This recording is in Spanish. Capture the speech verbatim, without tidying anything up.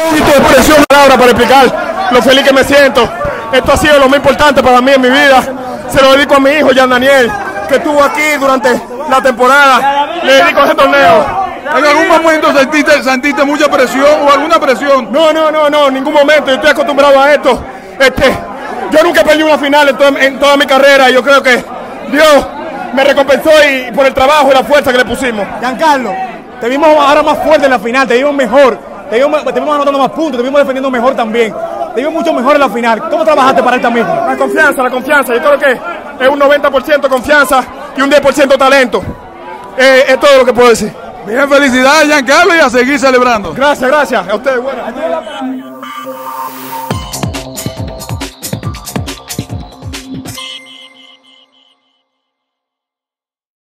poquito de expresión, palabra para explicar lo feliz que me siento. Esto ha sido lo más importante para mí en mi vida. Se lo dedico a mi hijo, Jan Daniel, que estuvo aquí durante la temporada. Le dedico a ese torneo. ¿En algún momento sentiste, sentiste mucha presión o alguna presión? No, no, no, no, en ningún momento. Yo estoy acostumbrado a esto. Este, yo nunca perdí una final en, to en toda mi carrera. Yo creo que Dios me recompensó y, y por el trabajo y la fuerza que le pusimos. Giancarlo, te vimos ahora más fuerte en la final, te vimos mejor, te vimos, te vimos anotando más puntos, te vimos defendiendo mejor también. Te vimos mucho mejor en la final. ¿Cómo trabajaste para esta misma? La confianza, la confianza. Yo creo que es un noventa por ciento confianza y un diez por ciento talento. Eh, es todo lo que puedo decir. Bien, felicidades, Giancarlo, y a seguir celebrando. Gracias, gracias. A ustedes, bueno.